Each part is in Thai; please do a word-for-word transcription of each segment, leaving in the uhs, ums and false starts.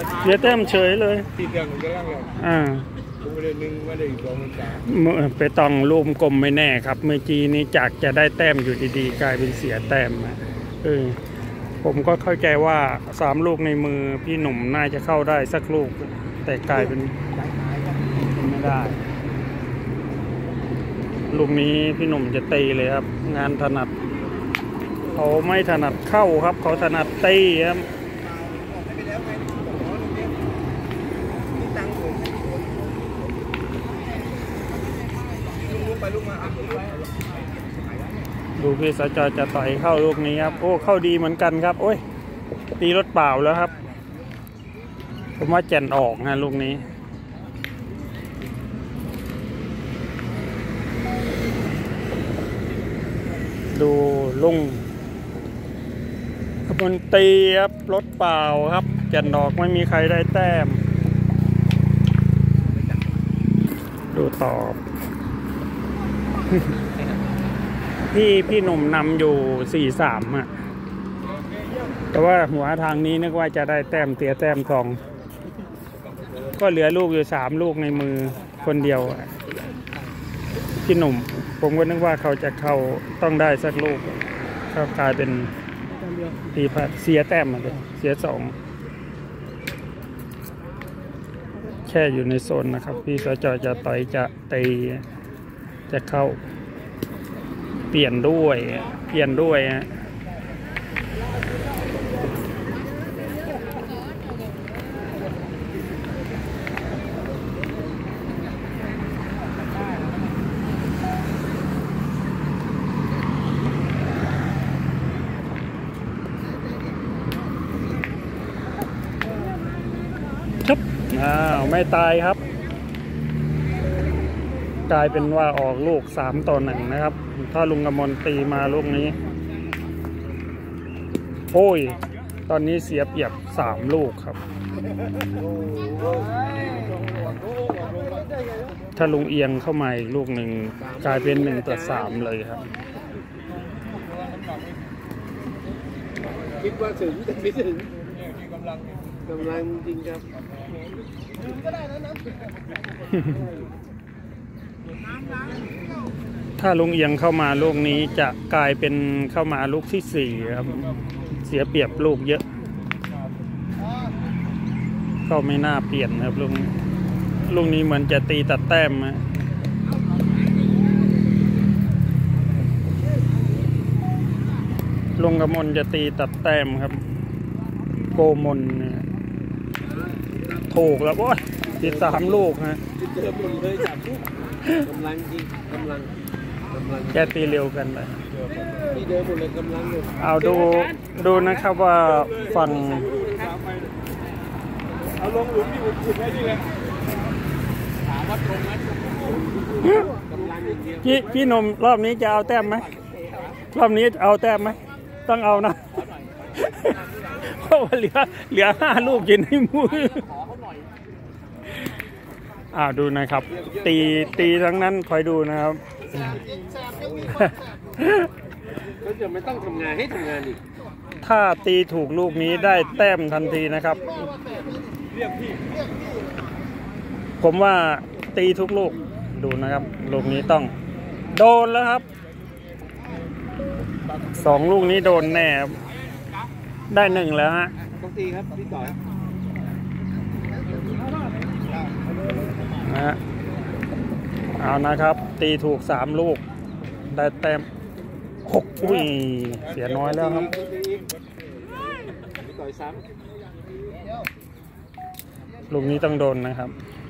เสียแต้มเฉยเลยตีเดียวมันก็ล่างเลยอ่าผมไม่ได้นึ่งไม่ได้สองมันสามไปต้องลูมกลมไม่แน่ครับเมื่อกี้นี้จากจะได้แต้มอยู่ดีๆกลายเป็นเสียแต้มเออผมก็เข้าใจว่าสามลูกในมือพี่หนุ่มน่าจะเข้าได้สักลูกแต่กลายเป็นไม่ได้ลูกนี้พี่หนุ่มจะตีเลยครับงานถนัดเขาไม่ถนัดเข้าครับเขาถนัดตีครับดูพี่สจจะต่อยเข้าลูกนี้ครับโอ้เข้าดีเหมือนกันครับโอ้ยตีรถเปล่าแล้วครับผมว่าแจ่นออกนะลูกนี้ดูลุงขบวนตีครับรถเปล่าครับแจ่นออกไม่มีใครได้แต้มดูตอบพี่พี่หนุ่มนำอยู่สี่สามอ่ะแต่ว่าหัวทางนี้นึกว่าจะได้แต้มเตียแต้มทองก็เหลือลูกอยู่สามลูกในมือคนเดียวพี่หนุ่มผมก็นึกว่าเขาจะเข้าต้องได้สักลูกเขากลายเป็นตีพัดเสียแต้มมาเลยเสียสองแค่อยู่ในโซนนะครับพี่สจจะต่อยจะตีจะเข้าเปลี่ยนด้วยเปลี่ยนด้วยฮะครับอ้าวไม่ตายครับกลายเป็นว่าออกลูกสามต่อหนึ่งนะครับถ้าลุงกมลตีมาลูกนี้โอ้ยตอนนี้เสียเปรียบสามลูกครับถ้าลุงเอียงเข้ามาอีกลูกหนึ่งกลายเป็นหนึ่งต่อสามเลยครับคิดว่าถึงแต่ไม่ถึงกำลังกำลังจริงครับถ้าลุงเอียงเข้ามาลูกนี้จะกลายเป็นเข้ามาลูกที่สี่ครับเสียเปรียบลูกเยอะก็ไม่น่าเปลี่ยนครับลุงลูกนี้เหมือนจะตีตัดแต้มนะลุงกมลจะตีตัดแต้มครับโกมลเนี่ยถูกแล้วโอ้ยติดสามลูกฮะเจอหมดเลยสามลูกกำลังจริงกำลังกำลังแกตีเร็วกันเลยที่เดิมหมดเลยกำลังเลยเอาดูดูนะครับว่าฝั่งเอาลงหลุมที่ผมขุดไว้นี่แหละถามว่าตรงไหมกำลังอย่างเดียวพี่พี่นมรอบนี้จะเอาแต้มไหมรอบนี้เอาแต้มไหมต้องเอานะเพราะว่าเหลือเหลือห้าลูกอยู่ในมืออ่าดูนะครับตีตีทั้งนั้นคอยดูนะครับก็จะไม่ต้องทำงานให้ทำงานอีกถ้าตีถูกลูกนี้ได้แต้มทันทีนะครับผมว่าตีทุกลูกดูนะครับลูกนี้ต้องโดนแล้วครับสองลูกนี้โดนแน่ได้หนึ่งแล้วฮะต้องตีครับพี่ต่อยนะเอานะครับตีถูกสามลูกได้แต้มหกอุ้ยเสียน้อยแล้วครับลูกนี้ต้องโดนนะครับ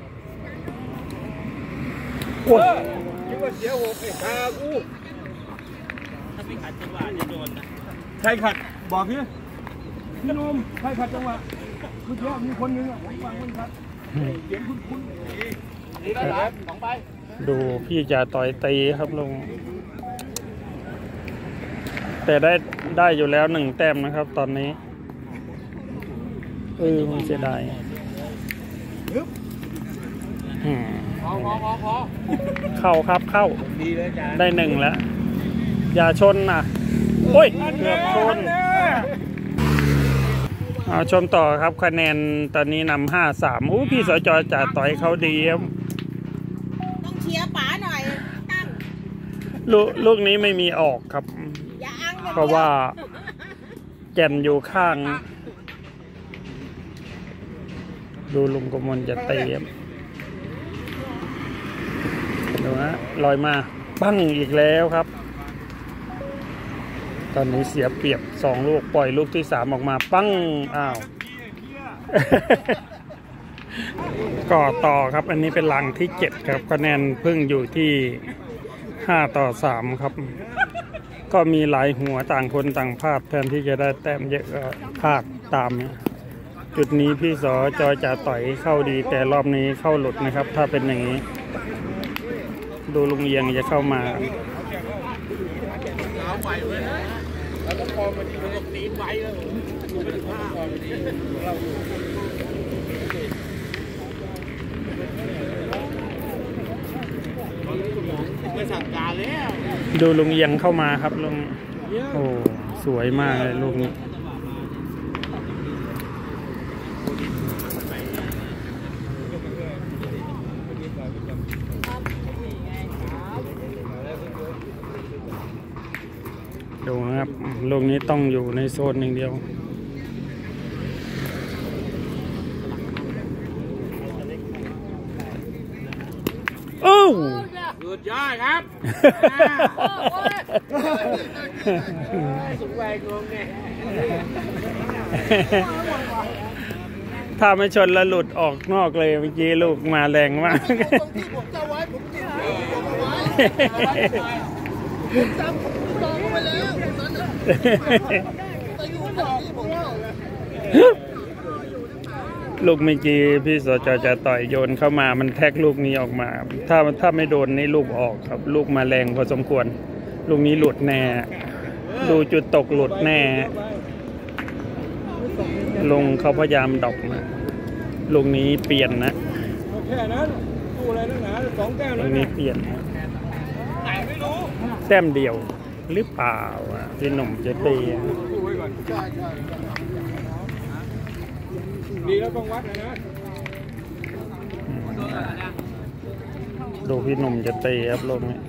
โอ้ยคิดว่าเสียหกไอ้ฮากูถ้าไม่ขัดจังหวะจะโดนนะใครขัดบอกพี่พี่นุ่มใครขัดจังหวะเมื่อกี้มีคนนึงอ่ะผมฟังคนขัดเสียงคุ้นๆนี่ได้สองใบดูพี่จะต่อยตีครับลุงแต่ได้ได้อยู่แล้วหนึ่งแต้มนะครับตอนนี้เออมันเสียดายเข้าครับเข้าได้หนึ่งแล้วอย่าชนนะโอ้ยเกือบชนเอาชมต่อครับคะแนนตอนนี้นำห้าสามอู้พี่สจจ่าต่อยเขาดีครับต้องเชียร์ป๋าหน่อยตั้งลูกลูกนี้ไม่มีออกครับเพราะว่าแก่นอยู่ข้างดูลุงกมลจะเตะดูนะลอยมาปั้งอีกแล้วครับตอนนี้เสียเปรียบสองลูกปล่อยลูกที่สามออกมาปั้งอ้าวก่อต่อครับอันนี้เป็นหลังที่เจ็ดครับคะแนนเพิ่งอยู่ที่ห้าต่อสามครับก็มีหลายหัวต่างคนต่างพลาดแทนที่จะได้แต้มเยอะก็พลาดตามจุดนี้พี่สจจะต่อยเข้าดีแต่รอบนี้เข้าหลุดนะครับถ้าเป็นอย่างนี้ดูลุงเอียงจะเข้ามาดูลุงเอียงเข้ามาครับลุงโอ้สวยมากเลยลูกนี้ดูนะครับลูกนี้ต้องอยู่ในโซนหนึ่งเดียวโอ้สุดยอดครับสุดแหวกงงไงถ้าไม่ชนแล้วหลุดออกนอกเลยเมื่อกี้ลูกมาแรงมากลูกเมื่อกี้พี่สจจะต่อยโยนเข้ามามันแท็กลูกนี้ออกมาถ้าถ้าไม่โดนนี่ลูกออกครับลูกมาแรงพอสมควรลูกนี้หลุดแน่ดูจุดตกหลุดแน่ลงเขาพยายามดอกนะลูกนี้เปลี่ยนนะลูกนี้เปลี่ยนแต้มเดียวหรือเปล่าพี่หนุ่มจะตีดีแล้วต้องวัดนะดูพี่หนุ่มจะตีครับลงนี้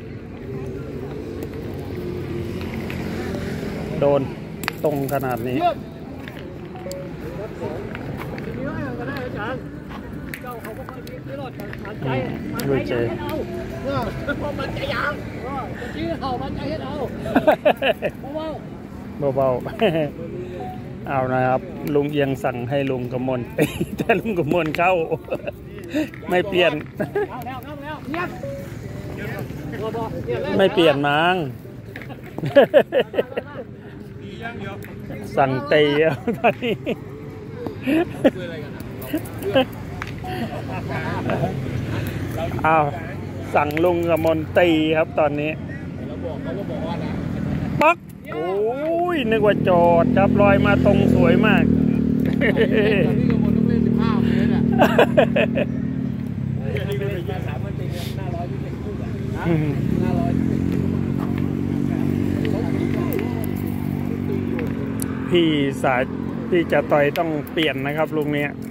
โดนตรงขนาดนี้ดูเจมันจะยังชื่อเขามันจะให้เราเบาๆเอานะครับลุงเอียงสั่งให้ลุงกมลตีแต่ลุงกมลเข้าไม่เปลี่ยนไม่เปลี่ยนมั้งสั่งตีเอาตอนนี้อ้าวสั่งลุงกมลตีครับตอนนี้ปักโอ้ยนึกว่าจอดครับลอยมาตรงสวยมากพี่สายพี่จะต่อยต้องเปลี่ยนนะครับลุงเนี้ย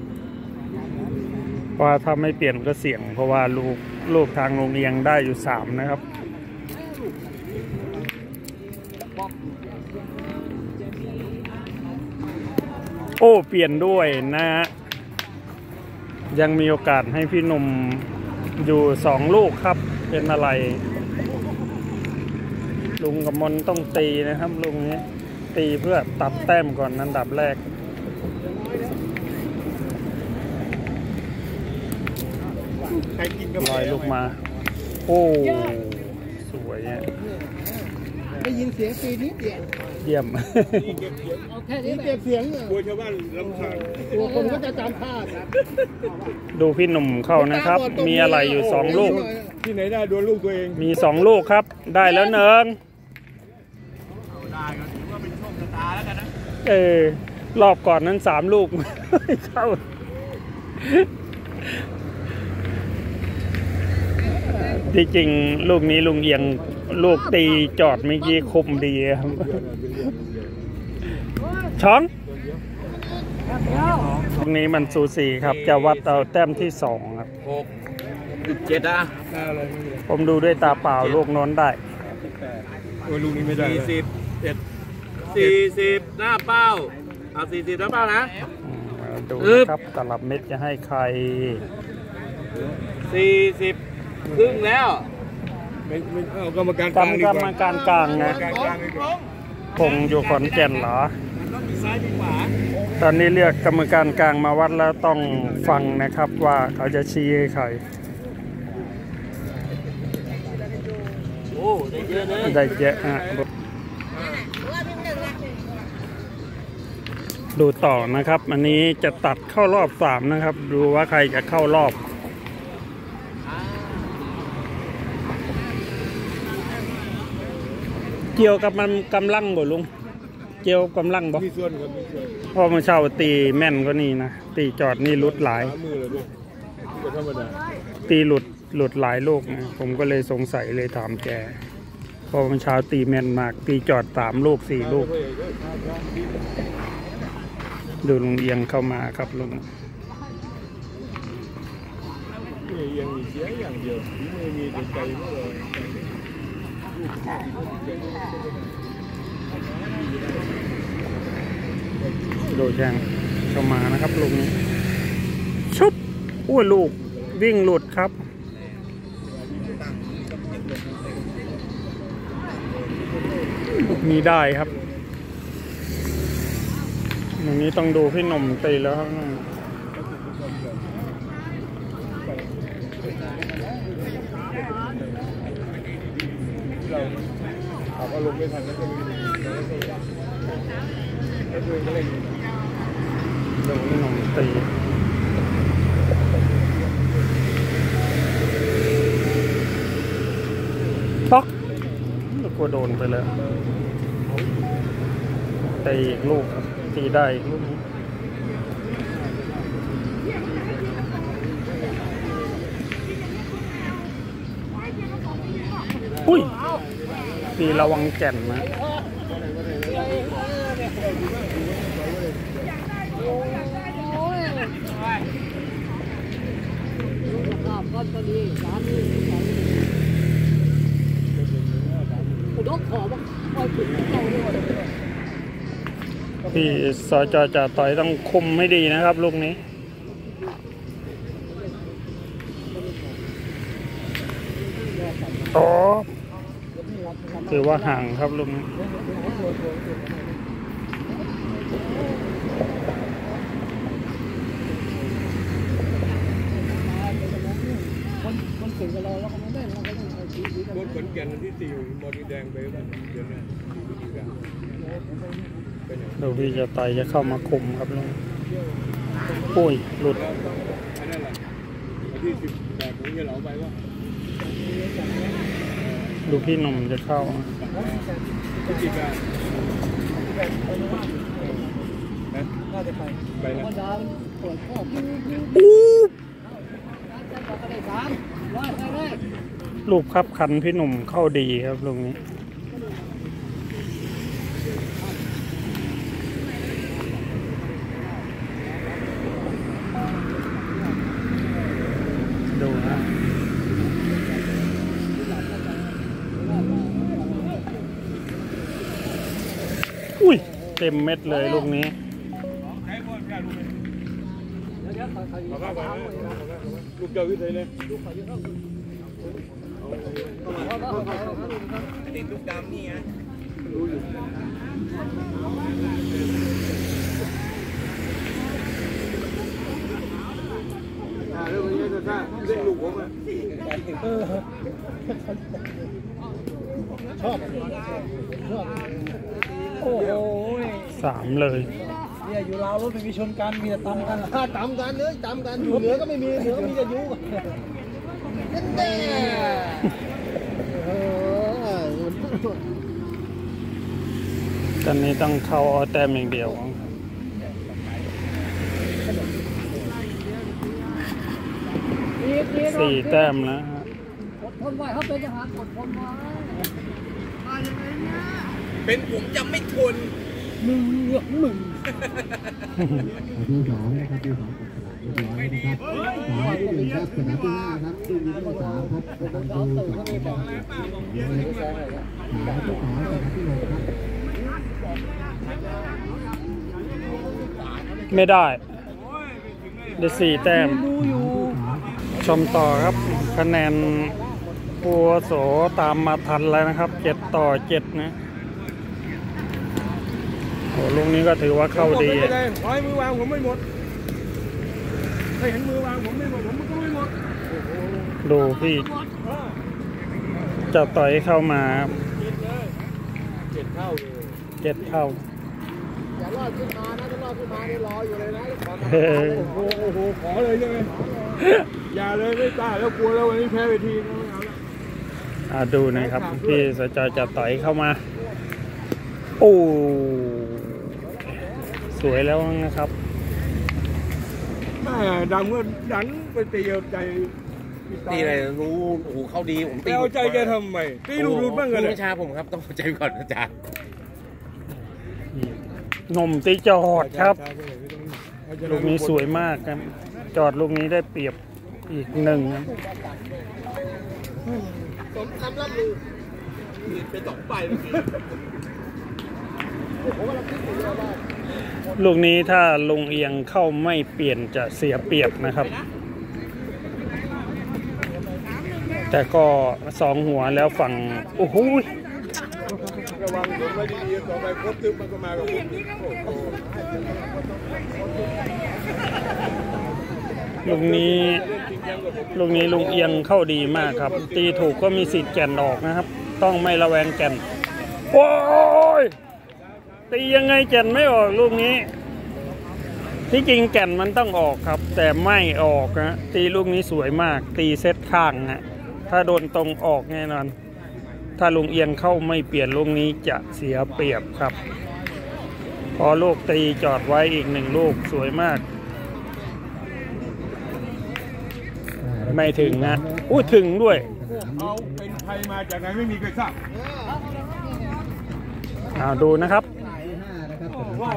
เพราะถ้าไม่เปลี่ยนก็เสี่ยงเพราะว่าลูกลูกทางโรงเรียนได้อยู่สามนะครับโอ้เปลี่ยนด้วยนะฮะยังมีโอกาสให้พี่หนุ่มอยู่สองลูกครับเป็นอะไรลุงกมลต้องตีนะครับลุงนี้ตีเพื่อตัดแต้มก่อนอันดับแรกลอยลูกมาโอ้สวยอ่ะได้ยินเสียงตีนิดเดียวเยี่ยมแค่นี้เก็บเสียงกลัวชาวบ้านรำคาญกลัวคนก็จะจำพลาดดูพี่หนุ่มเข้านะครับมีอะไรอยู่สองลูกที่ไหนได้โดนลูกตัวเองมีสองลูกครับได้แล้วเนิงได้ก็ถือว่าเป็นโชคชะตาแล้วกันนะเออรอบก่อนนั้นสามลูกเข้าที่จริงลูกนี้ลุงเอียงลูกตีจอดเมื่อกี้คมดีครับช้องตรงนี้มันสูสีครับจะวัดเอาแต้มที่สองครับหกเจ็ดอ่ะผมดูด้วยตาเปล่าลูกโน้นได้โอ้ยลูกนี้ไม่ได้สี่สิบเจ็ดสี่สิบหน้าเป้าเอาสี่สิบหน้าเป้านะอืมดูนะครับตลับเม็ดจะให้ใครสี่สิบครึ่งแล้วไม่ไม่เอากรรมการกลางดีกรกรมว่าการกลางนะกรรมการกลางดีกว่าคงอยู่ขอนแก่นเหรอต้องมีซ้ายมีขวาตอนนี้เรียกกรรมการกลางมาวัดแล้วต้องฟังนะครับว่าเขาจะชี้ให้ใครโอ้ได้เยอะเลยได้เยอะฮะหรือว่าพี่หนึ่งอ่ะดูต่อนะครับ อันนี้จะตัดเข้ารอบสามนะครับ ดูว่าใครจะเข้ารอบ เกี่ยวกับมันกำลังบ่ลุงเกี่ยวกำลังบ่มีส่วนครับมีส่วนเพราะมันเช่าตีแม่นก็นี่นะตีจอดนี่หลุดหลายขามือเลยด้วยก็ธรรมดาตีหลุดหลุดหลายลูกนะผมก็เลยสงสัยเลยถามแกเพราะมันเช้าตีแม่นมาก ตีจอดสามลูกสี่ลูก ดูลุงเอียงเข้ามาครับลุงนี่ยังมีเสียอย่างเดียวไม่มีใจใจไม่เลยดูแจ้งเข้ามานะครับลุงนี้ชุบอ้วลูกวิ่งหลุดครับมีได้ครับอย่างนี้ต้องดูพี่หนุ่มตีแล้วครับเราก็ลงไม่ทันแล้วก็มีแล้วตัวเองก็เล่นดูพี่หนุ่มตีป๊อกแล้วก็โดนไปแล้วตีอีกลูกครับตีได้อีกลูกอุ้ยตีระวังแก่นนะพี่สจจ่าต่อยต้องคุมไม่ดีนะครับลูกนี้อ๋อถือว่าห่างครับลูกนี้บนขนแก่นที่ตีบอลแดงไปแล้วเดี๋ยวนะดูพี่จะต่อยจะเข้ามาคุมครับลุงปุ้ยหลุดอันนั้นแหละที่สิบแปดผมจะเหลาไปว่าดูพี่หนุ่มจะเข้าที่สิบแปดน่าจะไปไปนะลูกครับคันพี่หนุ่มเข้าดีครับลุงนี้ดูนะอุ้ยเต็มเม็ดเลยลูกนี้ลูกเจ้าวิทย์เลยติดลูกดำนี่ฮะรู้อยู่อ่าเรื่องนี้จะสร้างเล่นลูกผมอ่ะชอบชอบโอ้โหสามเลยเนี่ยอยู่ลาวรถไม่มีชนกันมีแต่ตำกันตำกันเลยตำกันอยู่เหนือก็ไม่มีเหนือมีแต่ยุกันนั่นแน่ตอนนี้ต้องเข้าเอาแต้มอย่างเดียวสี่แต้มแล้วอดทนไว้เขาเป็นทหารอดทนไว้มายังไงเนี่ยเป็นผมจะไม่ทนหนึ่งเหลือกหนึ่งที่สองนะครับที่สองเรียบร้อยนะครับสายที่หนึ่งครับสนามที่ห้าครับซึ่งมีที่สามครับสนามที่สองนะครับสายที่สองสนามที่หกครับไม่ได้ได้สี่แต้มชมต่อครับคะแนนปัวโสตามมาทันแล้วนะครับเจ็ดต่อเจ็ดนะโอ้ลูกนี้ก็ถือว่าเข้าดีไม่ได้ร้อยมือวางผมไม่หมดไม่เห็นมือวางผมไม่หมดผมก็ไม่หมดดูพี่เจ้าต่อยเข้ามาเจ็ดเท่าเจ็ดเท่าอย่ารอดขึ้นมานะถ้ารอดขึ้นมาเนี่ยรออยู่เลยนะเฮ้ยโอ้โหโอ้โหขอเลยใช่ไหมอย่าเลยไม่กล้าแล้วกลัวแล้ววันนี้แพ้เวทีไม่เอาละอ่าดูนะครับพี่สจจะต่อยเข้ามาโอ้สวยแล้วนะครับแม่ดำก็ดันไปตีเอาใจตีอะไรรู้โอ้โหเข้าดีผมตีเอาใจแกทำไมตีลูกรุดบ้างกันเลยวิชาผมครับต้องเข้าใจก่อนอาจารย์หนุ่มตีจอดครับลูกนี้สวยมากครับจอดลูกนี้ได้เปรียบอีกหนึ่งครับสมคำล่ำลือเป็นสองใบเมื่อกี้ลูกนี้ถ้าลงเอียงเข้าไม่เปลี่ยนจะเสียเปรียบนะครับ แต่ก็สองหัวแล้วฝั่งโอ้โหระวังรถไว้ดีๆต่อไปครบตึ๊บมันก็มากับผมโอ้โหลูกนี้ลูกนี้ลุงเอียงเข้าดีมากครับ ตีถูกก็มีสิทธิ์แก่นออกนะครับ ต้องไม่ระแวงแก่นโอ้ยตียังไงแก่นไม่ออกลูกนี้ที่จริงแก่นมันต้องออกครับ แต่ไม่ออกนะตีลูกนี้สวยมาก ตีเซตข้างนะถ้าโดนตรงออกแน่นอนถ้าลุงเอียงเข้าไม่เปลี่ยนลูกนี้จะเสียเปรียบครับ พอลูกตีจอดไว้อีกหนึ่งลูกสวยมากไม่ถึงนะอู้ถึงด้วยเอาเป็นใครมาจากไหนไม่มีใครทราบเอาดูนะครับว้าว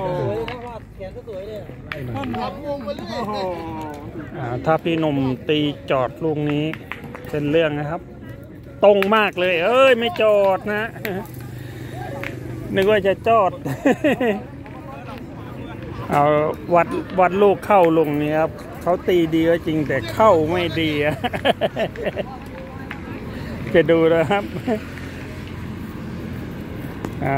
ขับวงไปเรื่อยอ่าถ้าพี่หนุ่มตีจอดลูกนี้เป็นเรื่องนะครับ ตรงมากเลย เอ้ยไม่จอดนะ นึกว่าจะจอด เอาวัดวัดลูกเข้าลงนี้ครับเขาตีดีก็จริงแต่เข้าไม่ดี จะดูนะครับอ่า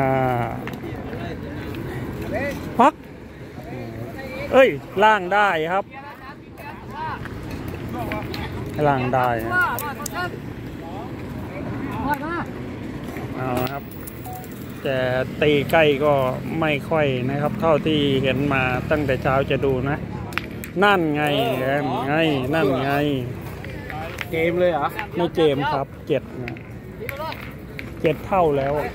พักเอ้ยล่างได้ครับล่างได้นะเอาครับแต่ตีใกล้ก็ไม่ค่อยนะครับ เท่าที่เห็นมาตั้งแต่เช้าจะดูนะนั่นไงไงนั่นไงเกมเลยเหรอไม่เกมครับเจ็ดนะเจ็ดเท่าแล้วว่า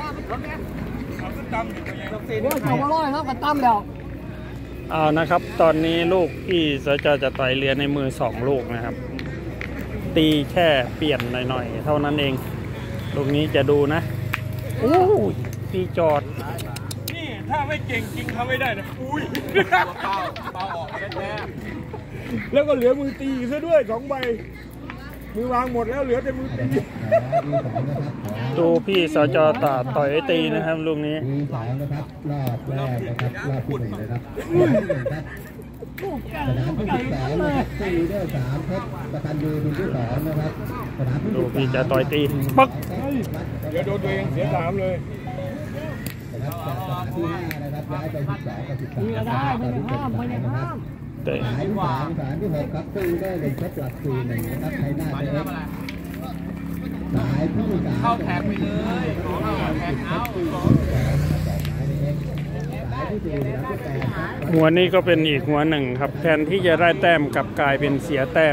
เขามาร้อยแล้วก็ตั้มแล้วเอานะครับ ตอนนี้ลูกที่สจจะต่อยเรือในมือสองลูกนะครับ ตีแค่เปลี่ยนหน่อยๆเท่านั้นเองลูกนี้จะดูนะโอ้ยตีจอดนี่ถ้าไม่เก่งจริงทำไม่ได้นะอุ้ยเป้าเป้าออกแน่แล้วก็เหลือมือตีซะด้วยสองใบมือวางหมดแล้วเหลือแต่มือตีดูพี่สจตาต่อยตีนะครับลูกนี้ทีสองนะครับรอบแรกนะครับรอบที่หนึ่งนะครับรอบที่หนึ่งครับสนามที่สิบสองนะครับซีเดอร์สามเพชรประกันยูทีมที่สองนะครับสนามที่ดูพี่จะต่อยตีปักเดี๋ยวโดนตัวเองเสียสามเลยนะครับจากสนามที่ห้านะครับย้ายไปสิบสองกับสิบสามนะครับตอนนี้เป็นสามนะครับเตะสายที่สามสายที่หกครับซีเดอร์หนึ่งเพชรหลักสี่หนึ่งนะครับไทยหน้าเอ็กสายที่สามเข้าแท็กไปเลยเข้าแท็กเอาหัวนี้ก็เป็นอีกหัวหนึ่งครับแทนที่จะได้แต้มกลับกลายเป็นเสียแต้ม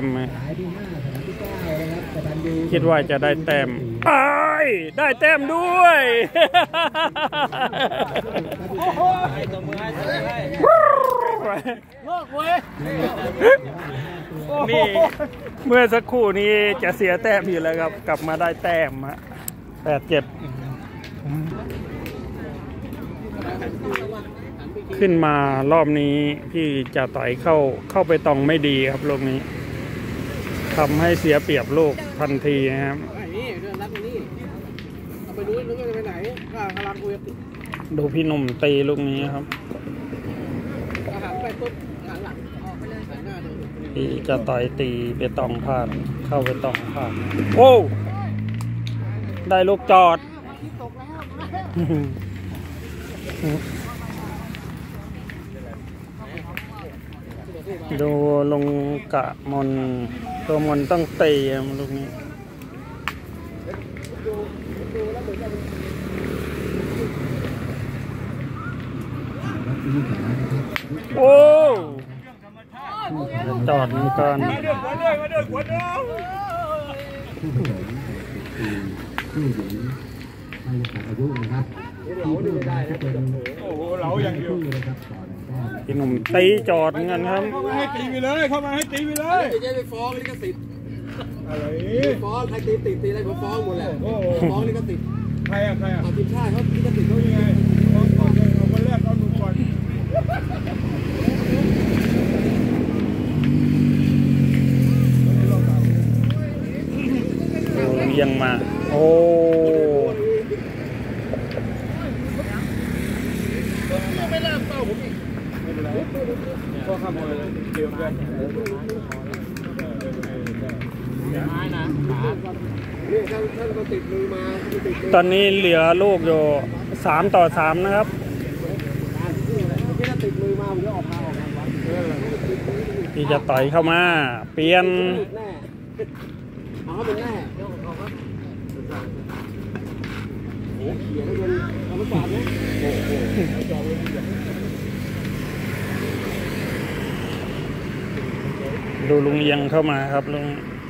คิดว่าจะได้แต้มไอ้ได้แต้มด้วยนี่เมื่อสักครู่นี้จะเสียแต้มอยู่แล้วครับกลับมาได้แต้มฮะแปดเจ็ดขึ้นมารอบนี้พี่จะต่อยเข้าเข้าไปตองไม่ดีครับลูกนี้ทำให้เสียเปรียบลูกทันทีนะครับนี่เรื่องรักนี่เอาไปดูนึกว่าจะไปไหนข้างหลังกูจะดูพี่หนุ่มตีลูกนี้ครับอาหารไปปุ๊บหันหลังออกไปเลยหันหน้าเลยพี่จะต่อยตีไปตองพลาดเข้าไปตองพลาดโอ้ได้ลูกจอด ดูลงกะมนตัวมนต้องตีลูกนี้โอ้จอดมันก่อนมาเดือดหัวเลยมาเดือดหัวเด้อผู้ผสมคือผู้หญิงไม่ขาดอายุนะครับที่เพิ่มมาก็เป็นโอ้โหเหลาอย่างเดียวคู่นะครับต่อหนึ่งแต้มพี่หนุ่มตีจอดเหมือนกันครับเข้ามาให้ตีไปเลยเข้ามาให้ตีไปเลยจะไปฟ้องลิขสิทธิ์อะไรฟ้องใครตีติดตีอะไรผมฟ้องหมดแหละฟ้องลิขสิทธิ์ใครอะใครอะทีมชาติเขาลิขสิทธิ์เขานี่ไงเอาก่อนเลยเอาคนแรกเอาหนุ่มก่อนเอียงมาโอ้ก็ข้ามมาเลยเดียวกันไม้นะขานี่ท่านท่านก็ติดมือมาติดตอนนี้เหลือลูกอยู่สามต่อสามนะครับที่ถ้าติดมือมาผมจะออกมาออกมาพี่จะต่อยเข้ามาเปลี่ยนแน่เอาเขาเป็นแน่โอ้เขียนแล้วมันเอาไม่ปาดนะดูลุงเอียงเข้ามาครับลุง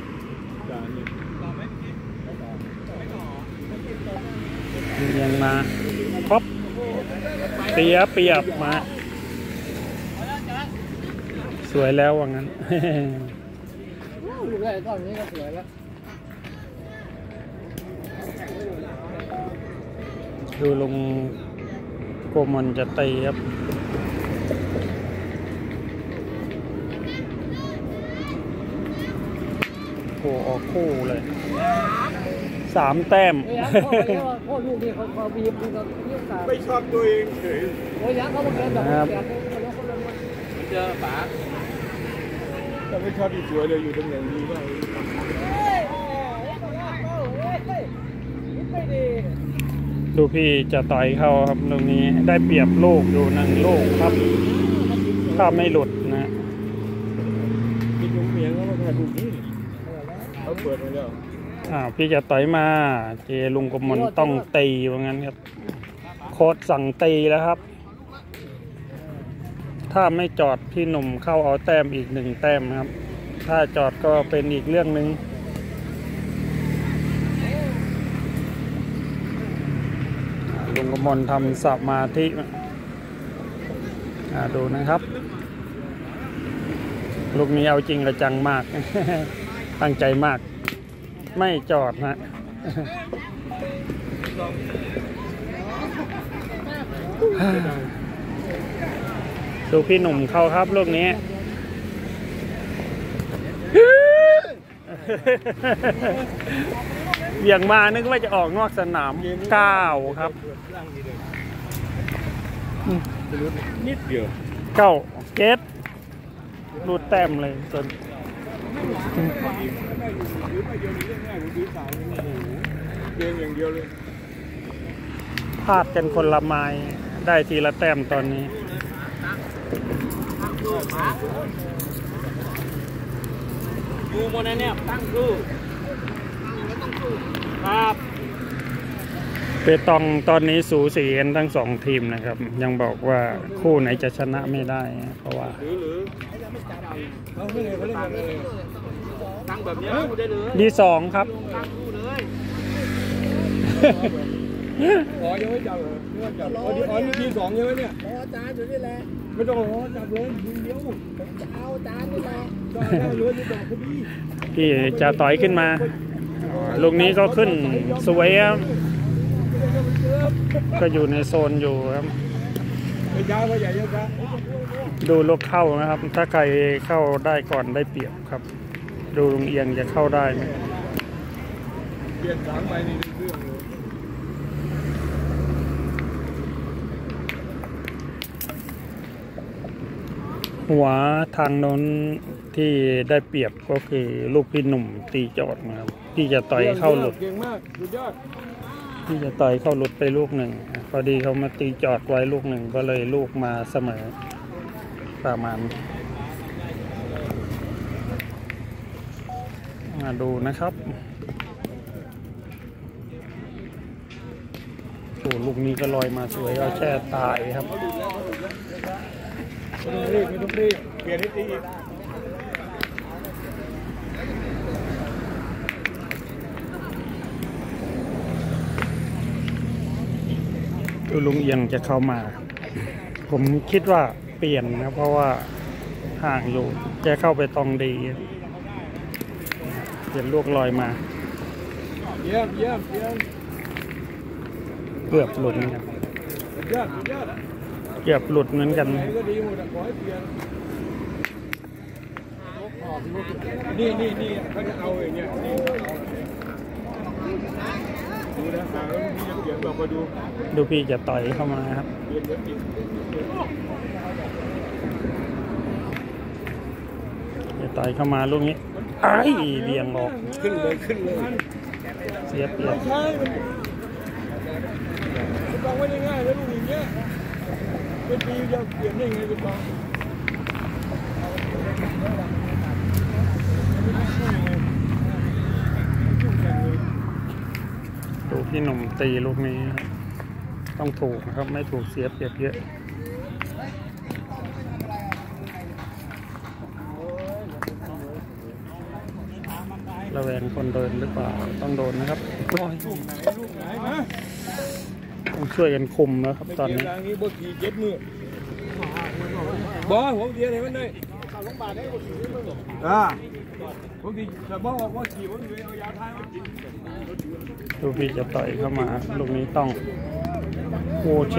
ลุงเอียงมาป๊อปเสียเปรียบมาสวยแล้วว่างั้นลูกแรกตอนนี้ก็สวยแล้วดูลุงโกมลจะตีครับโอ้ออกคู่เลยสามแต้มพ่อลูกนี่เขาเขาบีบดูเขาเยี่ยมตาไม่ชอบตัวเองเฉยโอ้ยยักษ์เขาบอกกันแบบแบบเจอป๋าแต่ไม่ชอบที่สวยเลยอยู่ตรงไหนดีบ้างดูพี่จะต่อยเข้าครับตรงนี้ได้เปรียบลูกอยู่หนึ่งลูกครับถ้าไม่หลุดนะกินลุงเมียงเขามาดูนี่เขาเปิดมาแล้วอ่าพี่จะต่อยมาเจลุงกมลต้องตีว่างั้นครับโค้ชสั่งตีแล้วครับ ถ้าไม่จอดพี่หนุ่มเข้าเอาแต้มอีกหนึ่งแต้มครับถ้าจอดก็เป็นอีกเรื่องหนึ่งลุงกมลทำสมาธิดูนะครับลูกนี้เอาจริงกระจังมาก ตั้งใจมากไม่จอดนะดูพี่หนุ่มเข้าครับลูกนี้ เบี่ยงมานึกว่าจะออกนอกสนามเก้าครับนิดเดียวเก้าเกตรูดแต้มเลยจนเดียวอย่างเดียวเลยพลาดกันคนละไม้ได้ทีละแต้มตอนนี้ดูโมนันเนี่ยตั้งคือครับเปตองตอนนี้สูสีกันทั้งสองทีมนะครับ ยังบอกว่าคู่ไหนจะชนะไม่ได้เพราะว่าเขาไม่เลยเขาเล่นแบบเลยตั้งแบบนี้ดูได้เลยดีสองครับตั้งดูเลยขอยังไม่จับเลยไม่จับอ๋อนี่อ๋อนี่ทีสองใช่ไหมเนี่ยขออาจารย์อยู่นี่แหละไม่ต้องขอจับเลยยิงเดียวจะเอาอาจารย์นี่แหละได้ได้เลยนี่ดอกพอดีพี่จะต่อยขึ้นมาลูกนี้ก็ขึ้นสวยครับก็อยู่ในโซนอยู่ครับไม่ยาวไม่ใหญ่เยอะครับดูลูกเข้านะครับ ถ้าใครเข้าได้ก่อนได้เปรียบครับ ดูลุงเอียงจะเข้าได้ไหมเปลี่ยนสามใบนี่เรื่องเลยหัวทางโน้นที่ได้เปรียบก็คือลูกพี่หนุ่มตีจอดนะครับพี่จะต่อยเข้าหลุดเก่งมากสุดยอดพี่จะต่อยเข้าหลุดไปลูกหนึ่งพอดีเขามาตีจอดไว้ลูกหนึ่งก็เลยลูกมาเสมอประมาณมาดูนะครับโอ้ลูกนี้ก็ลอยมาสวยเอาแช่ตายครับไม่ต้องรีบไม่ต้องรีบเปลี่ยนให้ตีอีกดูลุงเอียงจะเข้ามา ผมคิดว่าเปลี่ยนนะเพราะว่าห่างอยู่จะเข้าไปตองดีเห็นลูกลอยมาเยี่ยมเยี่ยมเยี่ยมเกือบหลุดนะครับสุดยอดสุดยอดเกือบหลุดเหมือนกันไหนก็ดีหมดขอให้เปลี่ยนนี่นี่นี่เขาจะเอาอย่างเงี้ยนี่ดูนะหาแล้วพี่จะเปลี่ยนบอกมาดูดูพี่จะต่อยเข้ามาครับเปลี่ยนเปลี่ยนเปลี่ยนจะต่อยเข้ามาลูกนี้ไอ้เบี่ยงออกขึ้นเลยขึ้นเลยเสียเปรียบใช่มันต้องไม่ได้ง่ายนะลูกอย่างเงี้ยเป็นปีจะเปลี่ยนได้ไงเป็นบอลดูพี่หนุ่มตีลูกนี้ครับต้องถูกนะครับไม่ถูกเสียเปรียบเยอะระแวงคนเดินหรือเปล่าต้องโดนนะครับโอ้ยลูกไหนลูกไหนมาต้องช่วยกันคุมนะครับไม่ตอนเกี่ยวนี้ทางนี้บ่ขี่เจ็ดมือบอผมเดียวเลยมันได้ข่าวลงบาทได้บ่ขี่มืออ่าผมดีแต่บอกว่าขี่ผมอยู่เอายาทายมากินดูพี่จะต่อยเข้ามาลูกนี้ต้องโอเช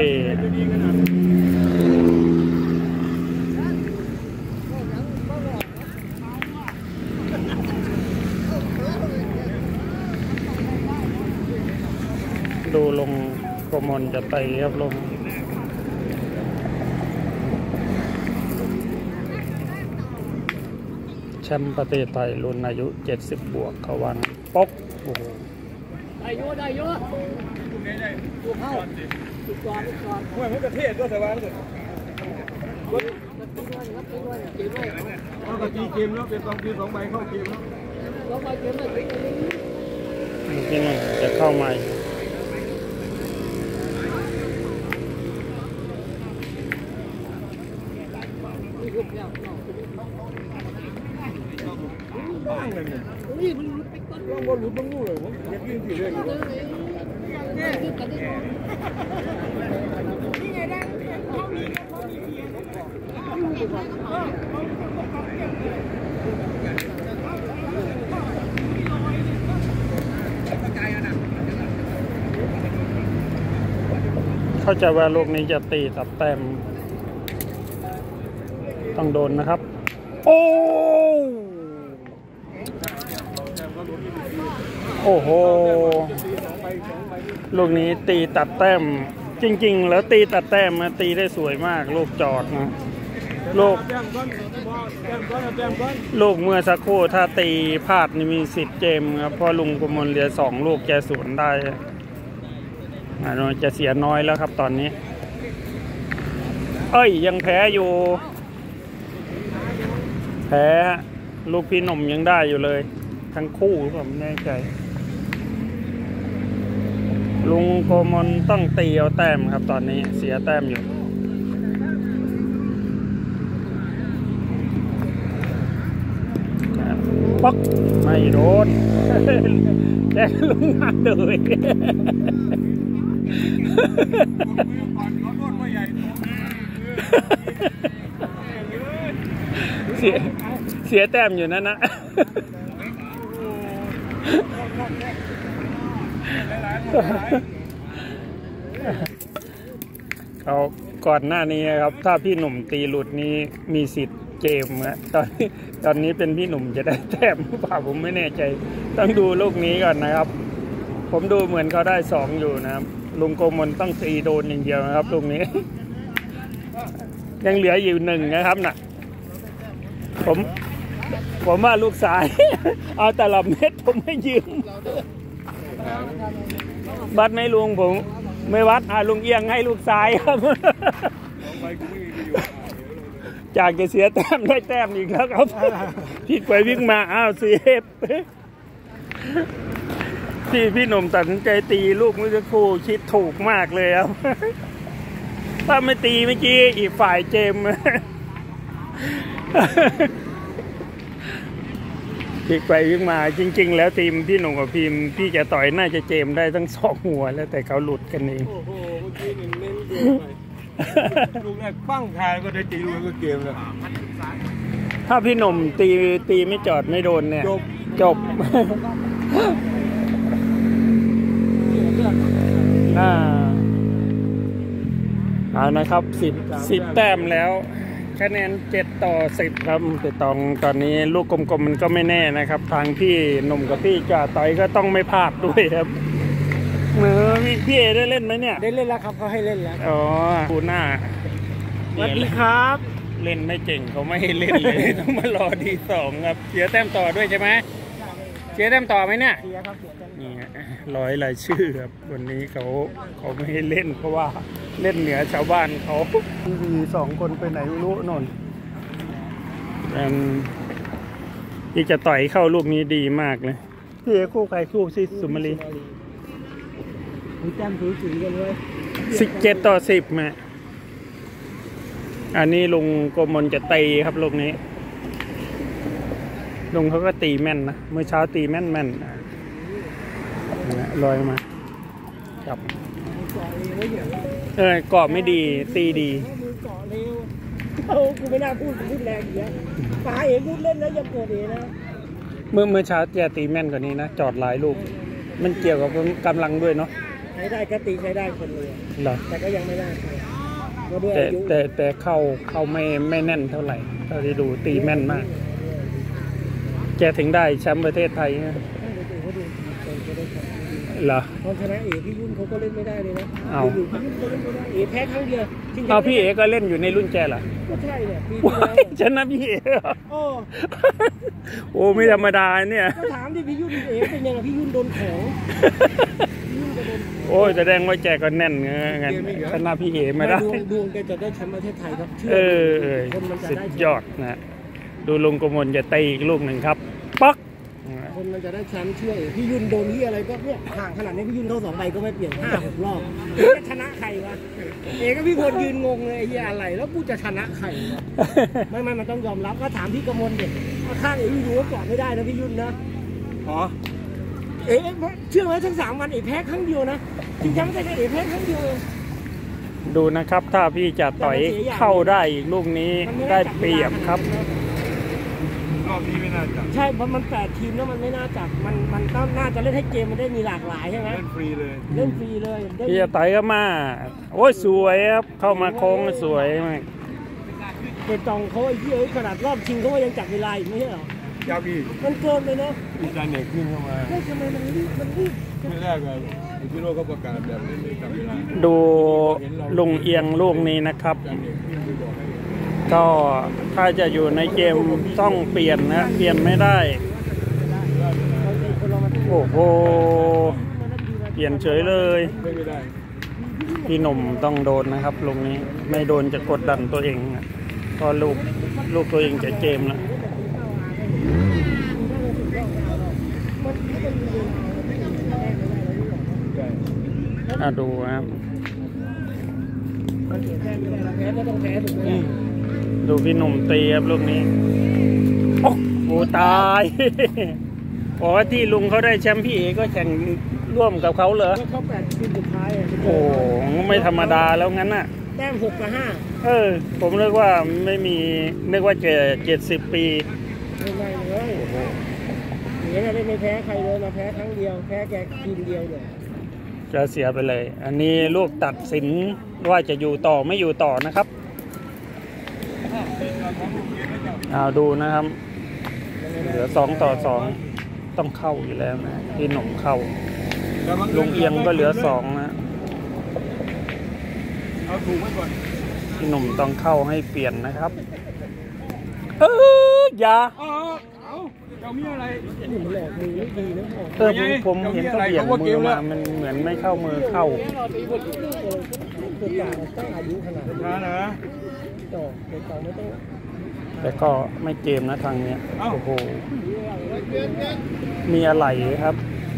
ดูลงโกมลจะไต่ครับลงแชมป์ประเทศไทยรุ่นอายุเจ็ดสิบบวกเขาวันป๊อกโอ้โหได้เยอะได้เยอะดูเข้าดูก่อนดูก่อนว่ามันประเทศก็สบายเลยเอากะตีเกมแล้วเป็นสองทีสองใบเข้าเกมแล้วแล้วไปเกมเลยลูกที่หนึ่งจะเข้าใหม่นี่มันรุดไปก้นลองบอลหลุดบ้างงูเลยผมเรียกยิ่งที่เรื่องอยู่เนี่ยคือกันได้เข้าใจว่าลูกนี้จะตีตัดแต้มต้องโดนนะครับ โอ้โอ้โหลูกนี้ตีตัดแต้มจริงๆแล้วตีตัดแต้มมาตีได้สวยมากลูกจอดนะลูกแต้มก้อนแต้มก้อนแต้มก้อนลูกเมื่อสักครู่ถ้าตีพลาดนี่มีสิทธิ์เกมครับเพราะลุงกมลเหลือสองลูกแกสวนได้อาจจะเสียน้อยแล้วครับตอนนี้เอ้ยยังแพ้อยู่แพ้ลูกพี่หนุ่มยังได้อยู่เลยทั้งคู่ผมแน่ใจลุงโกมลต้องตีเอาแต้มครับตอนนี้เสียแต้มอยู่ป๊อกไม่โดนแจ้งลุงมาเลยเสียเสียแต้มอยู่นั่นนะเอาก่อนหน้านี้ครับถ้าพี่หนุ่มตีหลุดนี้มีสิทธิ์เกมนะตอนนี้ตอนนี้เป็นพี่หนุ่มจะได้แต้มหรือเปล่าผมไม่แน่ใจต้องดูลูกนี้ก่อนนะครับผมดูเหมือนเขาได้สองอยู่นะครับลุงโกมลต้องตีโดนอย่างเดียวนะครับลูกนี้ ยังเหลืออยู่หนึ่งนะครับน่ะผมผมว่าลูกสาย เอาแต่ละเม็ดผมไม่ยืมบัตรไม่ลุงผมไม่วัดอ่าลุงเอียงให้ลูกสายครับ จากจะเสียแต้มได้แต้มอีกแล้วครับพี่ไปวิ่งมาอ้าวเสียบพี่พี่หนุ่มตัดสินใจตีลูกเมื่อสักครู่คิดถูกมากเลยครับถ้าไม่ตีเมื่อกี้อีกฝ่ายเจมพี่ไปวิ่งมาจริงๆแล้วทีมพี่หนุ่มกับพิมพี่จะต่อยน่าจะเจมได้ทั้งสองหัวแล้วแต่เขาหลุดกันเองโอ้โหเมื่อกี้เน้นเกินไปลูกแรกปั้งทายก็ได้ตีลูกก็เกมแล้วถ้าพี่หนุ่มตีตีไม่จอดไม่โดนเนี่ยจบจบอ่าเอานะครับสิบสิบแต้มแล้วคะแนนเจ็ดต่อสิบครับแต่ตองตอนนี้ลูกกลมๆมันก็ไม่แน่นะครับทางพี่หนุ่มกับพี่จ่าต่อยก็ต้องไม่พลาดด้วยครับเมื่อพี่เอได้เล่นไหมเนี่ยได้เล่นแล้วครับเขาให้เล่นแล้วอ๋อดูหน้าสวัสดีครับเล่นไม่เก่งเขาไม่ให้เล่นเลยต้องมารอดีสองครับเสียแต้มต่อด้วยใช่ไหมเสียแต้มต่อไหมเนี่ยเสียครับเสียแต้มนี่ร้อยรายชื่อครับวันนี้เขาเขาไม่ให้เล่นเพราะว่าเล่นเหนือชาวบ้านเขามีสองคนไปไหนไม่รู้นนที่จะต่อยเข้าลูกนี้ดีมากเลยพี่เอคู่ใครคู่ซิสุมาลีแต้มสูสีกันเลยสิบเจ็ดต่อสิบแม่อันนี้ลุงโกมลจะตีครับลูกนี้ลุงเขาก็ตีแม่นนะเมื่อเช้าตีแม่นแม่นลอยมาครับเออเกาะไม่ดีตีดีมือเกาะเร็วโอ้กูไม่น่าพูดพูดแรงอย่างเงี้ยป๋าเองพูดเล่นแล้วยังเกิดเองนะเมื่อเมื่อเช้าจะตีแม่นกว่านี้นะจอดหลายลูกมันเกี่ยวกับกำลังด้วยเนาะใช้ได้ก็ตีใช้ได้คนเลยเหรอแต่ก็ยังไม่ได้แต่แต่แต่เข้าเข้าไม่ไม่แน่นเท่าไหร่เท่าที่ดูตีแม่นมากแกถึงได้แชมป์ประเทศไทยนะเหรอตอนชนะเอกพี่ยุ่นเขาก็เล่นไม่ได้เลยนะเอาเอกแพ้ครั้งเดียวเอาพี่เอกก็เล่นอยู่ในรุ่นแกเหรอก็ใช่เนี่ยพี่ชนะพี่เอกโอ้โอ้ไม่ธรรมดาเนี่ยก็ถามดิพี่ยุ่นเอกเป็นยังไงพี่ยุ่นโดนของโอ้ยแสดงว่าแกก็แน่นงั้นชนะพี่เอกมาได้ดวงแกจะได้แชมป์ประเทศไทยครับเออสุดยอดนะดูลุงกมลจะตีอีกลูกหนึ่งครับป๊อกคนมันจะได้แชมป์เชื่อพี่ยุ่นโดนที่อะไรก็เนี่ยห่างขนาดนี้พี่ยุ่นเข้าสองใบก็ไม่เปลี่ยนห้าหกรอบจะชนะใครวะเอกก็พี่พลยืนงงเลยไอ้เหี้ยอะไรแล้วกูจะชนะใครไม่ไม่มันต้องยอมรับก็ถามพี่กมลเด็กข้างเอกพี่ดูว่าเกาะไม่ได้นะพี่ยุ่นนะอ๋อเอกเชื่อไหมทั้งสามวันเอกแพ้ครั้งเดียวนะจริงจังแต่เอกแพ้ครั้งเดียวดูนะครับถ้าพี่จะต่อยเข้าได้อีกลูกนี้ได้เปรียบครับรอบนี้ไม่น่าจับใช่เพราะมันแปดทีมแล้วมันไม่น่าจับมันมันต้องน่าจะเล่นให้เกมมันได้มีหลากหลายใช่ไหมเล่นฟรีเลยเล่นฟรีเลยพี่จะต่อยก็มาโอ้ยสวยครับเข้ามาโค้งสวยมากเกตองเขาไอ้ที่เอ้ยขนาดรอบชิงเขายังจับเวลาอีกไม่ใช่หรอจับอีกมันเกินเลยเนาะมีการเด็กขึ้นเข้ามาทำไมมันรีบมันรีบไม่แรกเลยพี่โรก็ประกาศแบบนี้จับเวลาดูลุงเอียงลูกนี้นะครับก็ถ้าจะอยู่ในเกมต้องเปลี่ยนนะเปลี่ยนไม่ได้โอ้โหเปลี่ยนเฉยเลยพี่หนุ่มต้องโดนนะครับลงนี้ไม่โดนจะกดดันตัวเองก็ลูกลูกตัวเองจะเกมแล้วอ่ะดูครับดูพี่หนุ่มตีครับลูกนี้โอ้โหตายบอกว่าที่ลุงเขาได้แชมป์พี่เอก็แข่งร่วมกับเขาเหรอเขาแปดทีมสุดท้ายโอ้ไม่ธรรมดาแล้วงั้นน่ะแต้มหกกับห้าเออผมนึกว่าไม่มีนึกว่าเจ็ดเจ็ดสิบปีไม่ไม่เลยอย่างนี้ไม่ไม่แพ้ใครเลยมาแพ้ครั้งเดียวแพ้แกทีมเดียวเลยจะเสียไปเลย อันนี้ลูกตัดสินว่าจะอยู่ต่อไม่อยู่ต่อนะครับเอาดูนะครับเหลือสองต่อสองต้องเข้าอยู่แล้วนะพี่หนุ่มเข้าลุงเอียงก็เหลือสองนะเอาถูกไว้ก่อนพี่หนุ่มต้องเข้าให้เปลี่ยนนะครับเอออย่าเอาเอาเจ้ามีอะไรนี่มันแหลกมือไม่ดีนะพ่อเออผมผมเห็นเขาเบี่ยงมือมามันเหมือนไม่เข้ามือเข้าเกิดจากต้องอายุขนาดนี้ช้านะต่อเด็กต่อไม่ต้องแต่ก็ไม่เกมนะทางเนี้ยโอ้โหมีอะไรครับ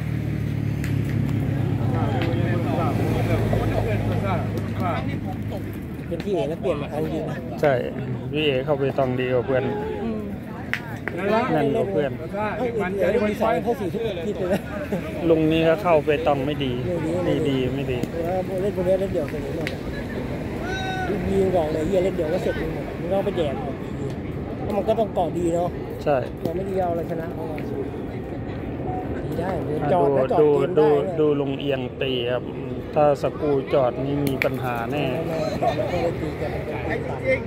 เป็นที่เอแล้วเปลี่ยนมาเอาจริงนะใช่พี่เอเข้าไปตองดีกว่าเพื่อนนั่นกว่าเพื่อนให้เอเอได้ดีไซน์เข้าสี่ทุกทิศเลยนะลุงนี้ก็เข้าไปตองไม่ดีไม่ดีไม่ดีแล้วเล่นบนนี้เล่นเดี่ยวเสร็จหมดยีนบอกเลยเฮียเล่นเดี่ยวก็เสร็จหมดมึงต้องไปแดกหมดแล้วมันก็ต้องเกาะดีเนาะใช่เราไม่ดีเอาอะไรชนะเขาดีได้อ่ะจอดดูแล้วจอดดูเกมดูได้ดูลุงเอียงตีครับถ้าสกรูจอดนี่มีปัญหาแน่จอดแล้วก็เลยตีกันไอ้จริง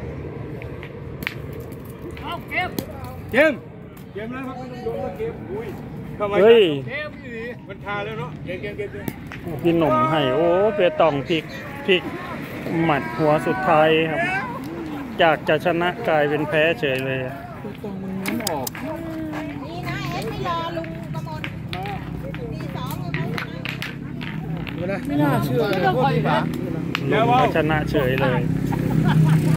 เกมเกมแล้วครับไม่ต้องโดนแล้วเกมอุ้ยทำไมเฮ้ยเกมอยู่ดีมันคาแล้วเนาะเกมเกมเกมเกมพี่หนุ่มให้โอ้เปตองพลิกพลิกหมัดหัวสุดท้ายครับ จากจะชนะกลายเป็นแพ้เฉยเลยนี่นะเอสไม่รอลุงกมลตีสองเลยมั้งไม่น่าเชื่อเลยว่าลุงก็ชนะเฉยเลย